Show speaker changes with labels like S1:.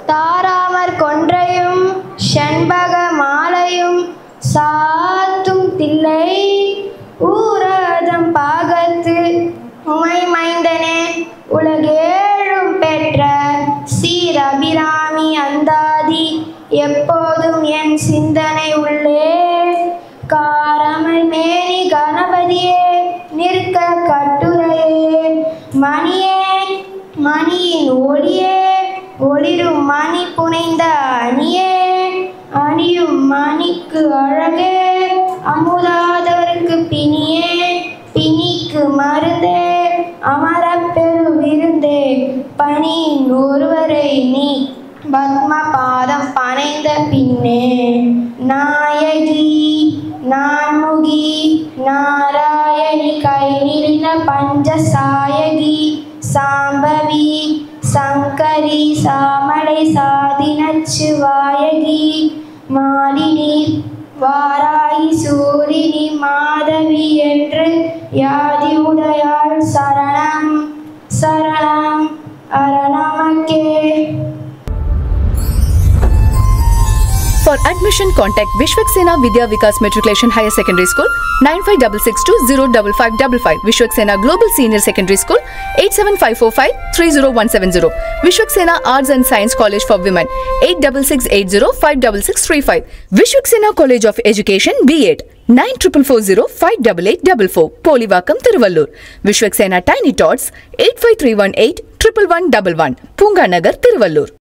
S1: தாராமர் கொன்றையும் செண்பக மாலையும் சாத்தும் தில்லை ஊரதம் பாகத்து உமை மைந்தனே உலகேழும் பெற்ற சீரபிராமி அந்தாதி எப்போதும் என் சிந்தனை உள்ளே காரமல் மேனி கணபதியே நிற்க கட்டுரையே மணியே மணியின் ஒளியே ஒளிரும் மணி புனைந்த அணியே அணியும் மணிக்கு அழகே அமுதாதவருக்கு பிணியே பிணிக்கு மருந்தே அமரப்பெரு விருந்தே பணியின் ஒருவரை நீ பத்ம பாதம் பனைந்த பின்னே நாயகி நான்முகி நாராயணி கைநிலின பஞ்சசாயகி சாம்பவி சங்கரி சாமலை சாதினச்சுவாயகி மாலினி வாராயி சூரினி மாதவி என்று யாதி உடையாள் சரணம் சரணம் அரணமக்கே.
S2: For admission, contact Vishwaksenaa Vidya Vikas Matriculation Higher Secondary School 9566205555, Vishwaksenaa Global Senior Secondary School 87545-30170, Vishwaksenaa Arts and Science College for Women 8680566635, Vishwaksenaa College of Education B.Ed 9440588844, Polivakkam, Thiruvallur, Vishwaksenaa Tiny Tots 85318 11111, Poonga, Nagar, Thiruvallur.